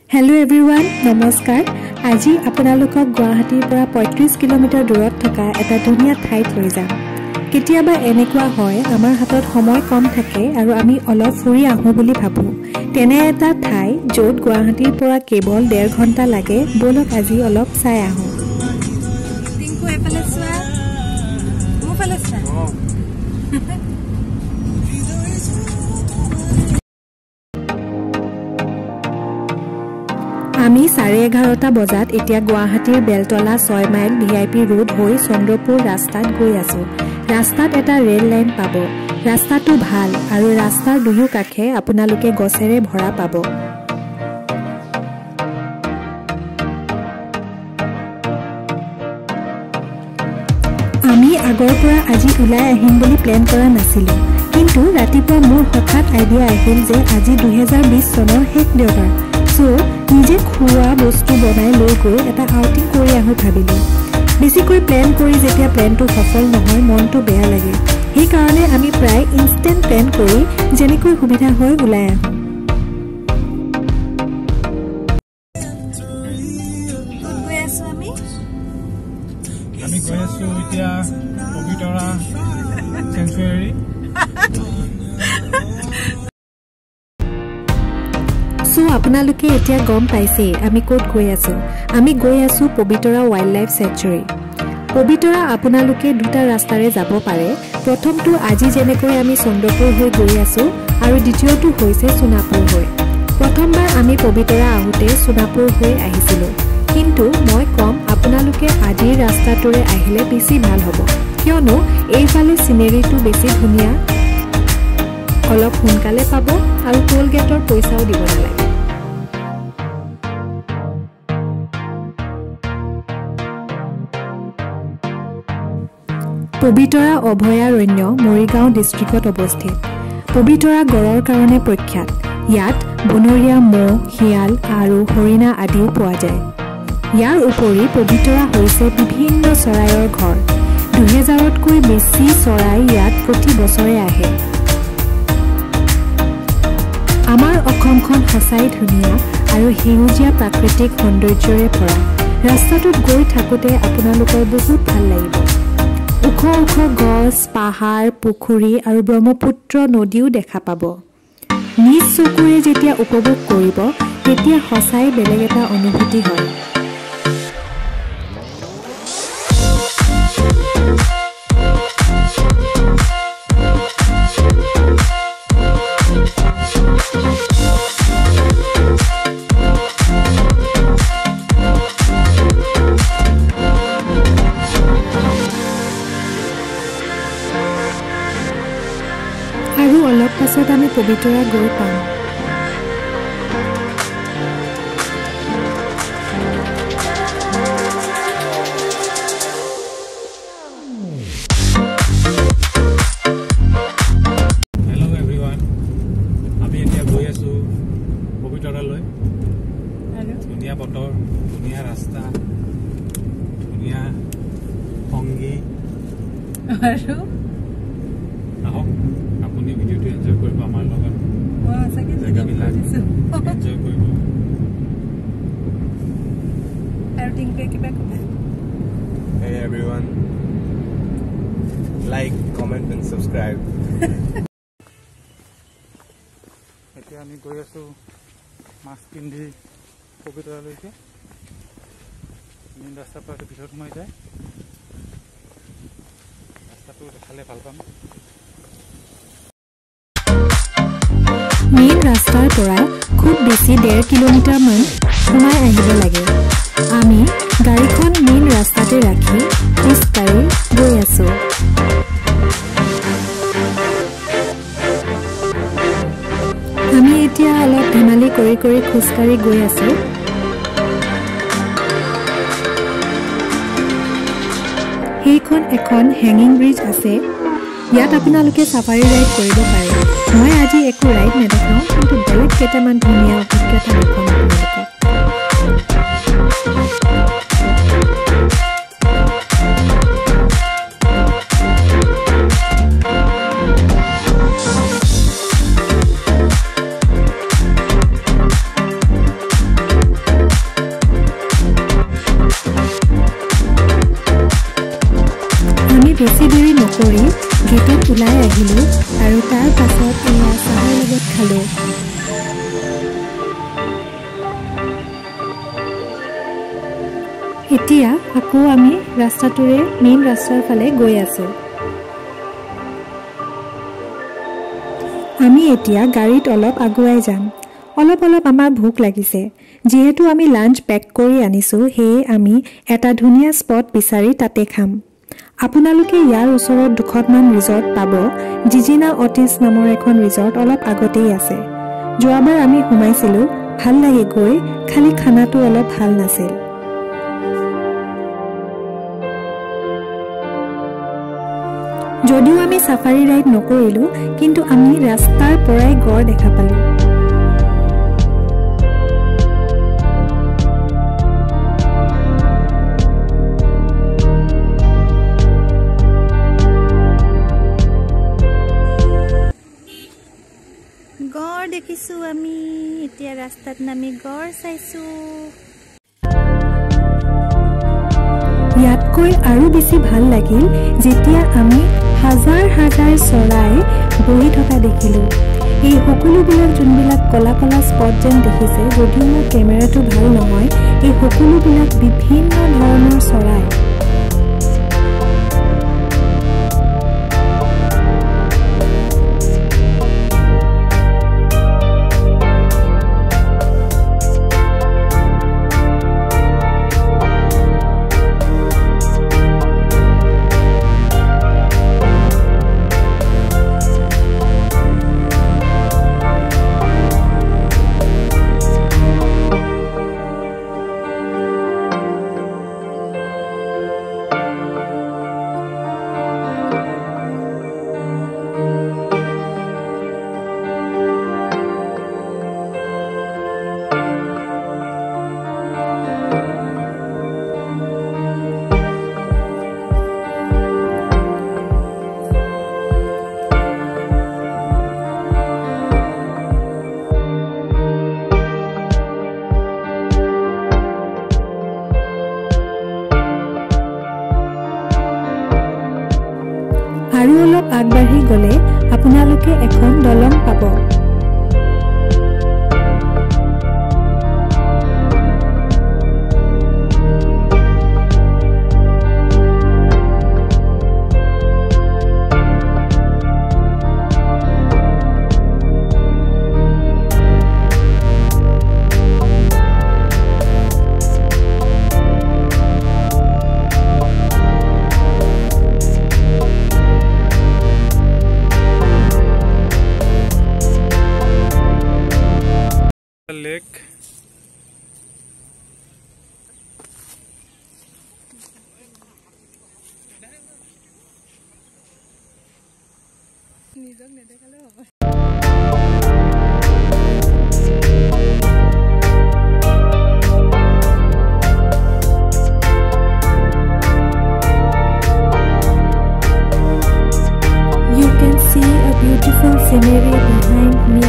Hello everyone, নমস্কাৰ। আজি আপোনালোকক গুৱাহাটীৰ পৰা 35 কিলোমিটাৰ দূৰত থকা এটা ধুনীয়া ঠাইত লৈ যাম। কেতিয়াবা এনেকুৱা হয় আমাৰ হাতত সময় কম থাকে আৰু আমি অলপ ফুৰি আহো বুলি ভাবো। তেনে এটা ঠাই য'ত গুৱাহাটীৰ পৰা কেৱল 1.5 ঘণ্টা লাগে। বলক আজি অলপ চাই আহো। টিংকু এফালে চোৱা। মোফালে চোৱা। আমি 11:30 বজাত এতিয়া গুৱাহাটীৰ বেলতলা 6 মাইল VIP ৰোড হৈ চন্দ্ৰপুৰ ৰাস্তাত গৈ আছো। ৰাস্তাত এটা ৰেল লাইন পাব। ৰাস্তাটো ভাল আৰু ৰাস্তাৰ দুয়ো কাষে আপোনালোকে গছেৰে ভৰা পাব। আমি আগৰ পৰা আজি ওলাই আহিম বুলি প্লেন কৰা নাছিলো, কিন্তু ৰাতিপুৱা মোৰ হঠাৎ আইডিয়া আহিল যে আজি 2020 চনৰ শেষ দেওবাৰ। নিজে খোৱা বস্তু বনাই লৈ গৈ এটা আউটিং কৰি আহো ভাবিলো। বেছিকৈ প্লেন কৰি যেতিয়া প্লেনটো সফল নহয় মনটো বেয়া লাগে। সেইকাৰণে আমি প্ৰায় ইনষ্টেণ্ট প্লেন কৰি যেনেকৈ সুবিধা হয় ওলাই আহো। আমি গৈ আছো এতিয়া পবিতৰা চেঞ্চুৰী। আপোনালোকে এতিয়া গম পাইছে আমি ক'ত গৈ আছো। আমি গৈ আছো Pobitora wildlife sanctuary. Pobitora আপোনালোকে দুটা ৰাস্তাৰে যাব পাৰে। প্ৰথমটো আজি যেনেকৈ আমি চন্দ্ৰপুৰ হৈ গৈ আছো আৰু দ্বিতীয়টো হৈছে সোণাপুৰ হৈ। প্ৰথমবাৰ আমি পবিতৰা আহোঁতে সোণাপুৰ হৈ আহিছিলো, কিন্তু মই কম আপোনালোকে আজিৰ ৰাস্তাটোৰে আহিলে বেছি ভাল হ'ব, কিয়নো এইফালে চিনেৰীটো বেছি ধুনীয়া, অলপ সোনকালে পাব আৰু টোল গেটৰ পইচাও দিব নালাগে। পবিতৰা অভয়াৰণ্য মৰিগাঁও ডিষ্ট্ৰিক্টত অৱস্থিত। পবিতৰা গড়ৰ কাৰণে প্ৰখ্যাত। ইয়াত বনৰীয়া মহ, শিয়াল আৰু হৰিণা আদিও পোৱা যায়। ইয়াৰ উপৰি পবিতৰা হৈছে বিভিন্ন চৰাইৰ ঘৰ। 2000তকৈ বেছি চৰাই ইয়াত প্ৰতি বছৰে আহে। আমাৰ অসমখন সঁচাই ধুনীয়া আৰু সেউজীয়া প্ৰাকৃতিক সৌন্দৰ্যৰে ভৰা। ৰাস্তাটোত গৈ থাকোঁতে আপোনালোকৰ বহুত ভাল লাগিব। ওখ ওখ গছ, পাহাৰ, পুখুৰী আৰু ব্ৰহ্মপুত্ৰ নদীও দেখা পাব। নিজ চকুৰে যেতিয়া উপভোগ কৰিব তেতিয়া সঁচাই বেলেগ এটা অনুভূতি হয়। আৰু অলপ পাছত আমি পবিতৰা গৈ পাম। হেল্ল' এভৰিৱান, আমি এতিয়া গৈ আছো পবিতৰালৈ। ধুনীয়া বতৰ, ধুনীয়া ৰাস্তা, ধুনীয়া সংগী। আৰু আহক আপুনি ভিডিঅ'টো এনজয় কৰিব আমাৰ লগত। জেগাবিলাক এনজয় কৰিব। আৰু টিংকুৱে কিবা ক'ব? Hey everyone, like, comment and subscribe. এতিয়া আমি গৈ আছো মাস্ক পিন্ধি পবিতৰালৈকে। মেইন ৰাস্তাৰ পৰা ভিতৰত সোমাই যায়। ৰাস্তাটো দেখালে ভাল পাম। মেইন ৰাস্তাৰ পৰা খুব বেছি 1.5 কিলোমিটাৰমান সোমাই আহিব লাগে। আমি গাড়ীখন মেইন ৰাস্তাতে ৰাখি খোজকাঢ়ি গৈ আছো। আমি এতিয়া অলপ ধেমালি কৰি কৰি খোজকাঢ়ি গৈ আছো। সেইখন এখন হেঙিং ব্ৰিজ আছে। ইয়াত আপোনালোকে চাফাৰী ৰাইড কৰিব পাৰে। মই আজি একো ৰাইড নেদেখাওঁ, কিন্তু বেলেগ কেইটামান ধুনীয়া অভিজ্ঞতা দেখুৱাম আপোনালোকক। বেছি দেৰি নকৰি গেটত ওলাই আহিলোঁ আৰু তাৰ পাছত এয়া চাহৰ লগত খালোঁ। এতিয়া আকৌ আমি ৰাস্তাটোৰে মেইন ৰাস্তাৰ ফালে গৈ আছোঁ। আমি এতিয়া গাড়ীত অলপ আগুৱাই যাম। অলপ আমাৰ ভোক লাগিছে। যিহেতু আমি লাঞ্চ পেক কৰি আনিছোঁ, সেয়ে আমি এটা ধুনীয়া স্পট বিচাৰি তাতে খাম। আপোনালোকে ইয়াৰ ওচৰত দুখনমান ৰিজৰ্ট পাব। জিজিনা অটিছ নামৰ এখন ৰিজৰ্ট অলপ আগতেই আছে। যোৱাবাৰ আমি সোমাইছিলোঁ, ভাল লাগে গৈ, খালি খানাটো অলপ ভাল নাছিল। যদিও আমি ছাফাৰী ৰাইড নকৰিলোঁ, কিন্তু আমি ৰাস্তাৰ পৰাই গড় দেখা পালোঁ। গড় দেখিছোঁ আমি, এতিয়া ৰাস্তাত নামি গড় চাইছোঁ। ইয়াতকৈ আৰু বেছি ভাল লাগিল যেতিয়া আমি হাজাৰ হাজাৰ চৰাই বহি থকা দেখিলোঁ। এই সকলোবিলাক যোনবিলাক কলা কলা স্পট যেন দেখিছে, যদিও মোৰ কেমেৰাটো ভাল নহয়, এই সকলোবিলাক বিভিন্ন ধৰণৰ চৰাই। আৰু অলপ আগবাঢ়ি গ'লে আপোনালোকে এখন দলং পাব। lake. You can see a beautiful scenery behind me.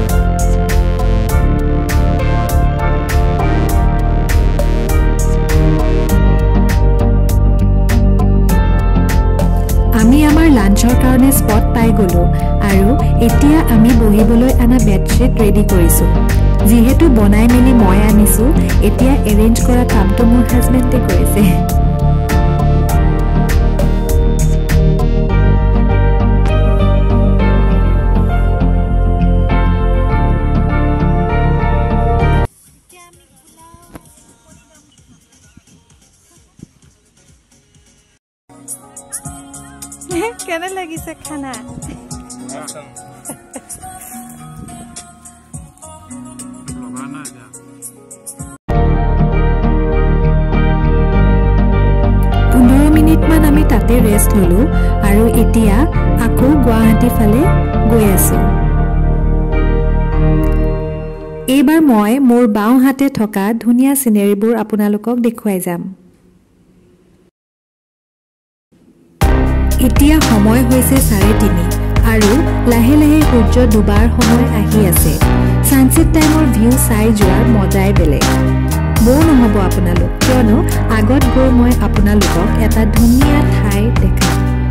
আমি আমাৰ লাঞ্চৰ কাৰণে স্পট পাই গ'লোঁ আৰু এতিয়া আমি বহিবলৈ আনা বেডশ্বীট ৰেডি কৰিছোঁ। যিহেতু বনাই মেলি মই আনিছোঁ, এতিয়া এৰেঞ্জ কৰা কামটো মোৰ হাজবেণ্ডে কৰিছে। কেনে লাগিছে খানা? মিনিটমান আমি তাতে ৰেষ্ট ল'লোঁ আৰু এতিয়া আকৌ গুৱাহাটী ফালে গৈ আছোঁ। এইবাৰ মই মোৰ বাওঁ হাতে থকা ধুনীয়া চিনেৰীবোৰ আপোনালোকক দেখুৱাই যাম। এতিয়া সময় হৈছে 3:30 আৰু লাহে লাহে সূৰ্য ডুবাৰ সময় আহি আছে। ছানছেট টাইমৰ ভিউ চাই যোৱাৰ মজাই বেলেগ। বৰ নহ'ব আপোনালোক, কিয়নো আগত গৈ মই আপোনালোকক এটা ধুনীয়া ঠাই দেখাম।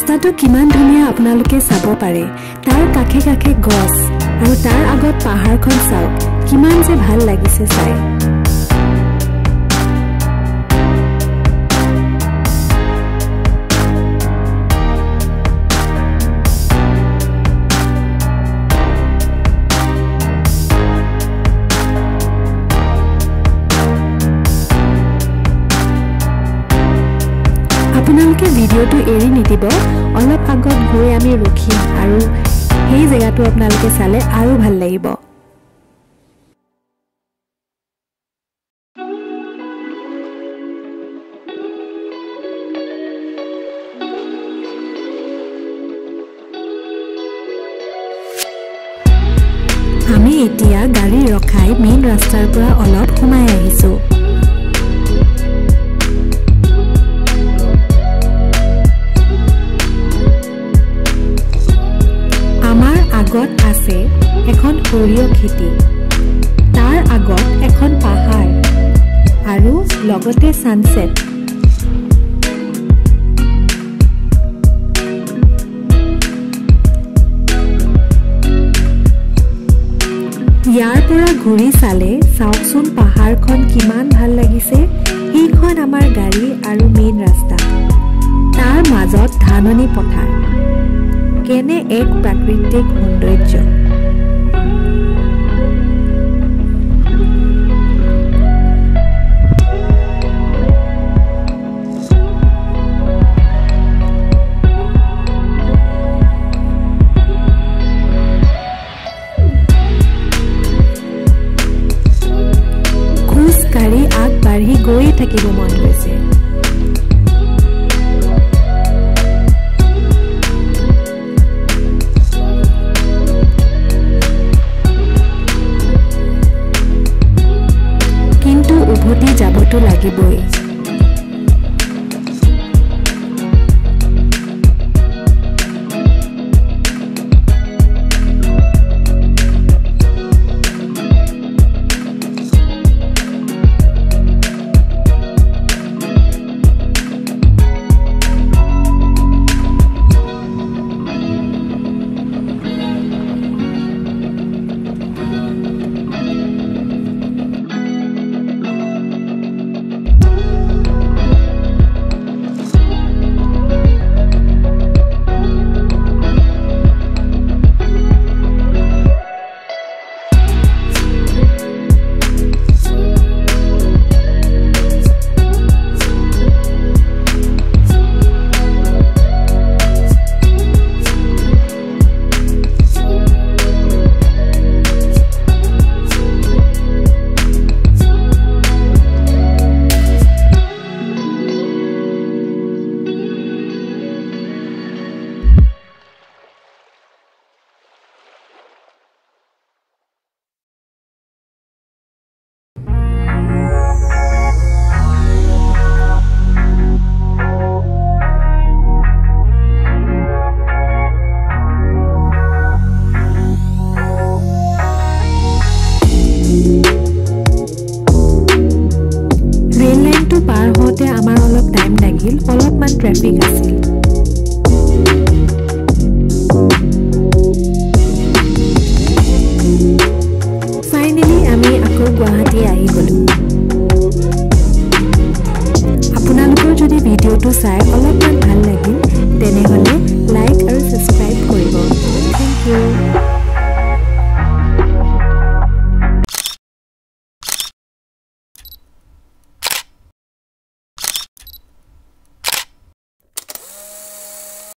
ৰাস্তাটো কিমান ধুনীয়া আপোনালোকে চাব পাৰে তাৰ কাষে কাষে গছ আৰু তাৰ আগত পাহাৰখন চাওক কিমান যে ভাল লাগিছে চাই আপোনালোকে ভিডিঅ'টো এৰি নিদিব অলপ আগত গৈ আমি ৰখিম আৰু সেই জেগাটো আপোনালোকে চালে আৰু ভাল লাগিব আমি এতিয়া গাড়ী ৰখাই মেইন ৰাস্তাৰ পৰা অলপ সোমাই আহিছো আগত আছে এখন সৰিয়হ খেতি তাৰ আগত এখন পাহাৰ আৰু লগতে সানসেট ইয়াৰ পৰা ঘূৰি চালে চাওকচোন পাহাৰখন কিমান ভাল লাগিছে এইখন আমাৰ গাড়ী আৰু মেইন ৰাস্তা তাৰ মাজত ধাননি পথাৰ কেনে এক প্ৰাকৃতিক সৌন্দৰ্য খোজ কাঢ়ি আগবাঢ়ি গৈয়ে থাকিব মন গৈছে উভতি যাবতো লাগিবই অলপমান ট্ৰেফিক আছিল ফাইনেলি আমি আকৌ গুৱাহাটী আহি গলো আপোনালোকৰ যদি ভিডিঅ'টো চাই অলপমান ভাল লাগিল তেনেহলে লাইক আৰু সাবস্ক্ৰাইব কৰিব থ্যাংক ইউ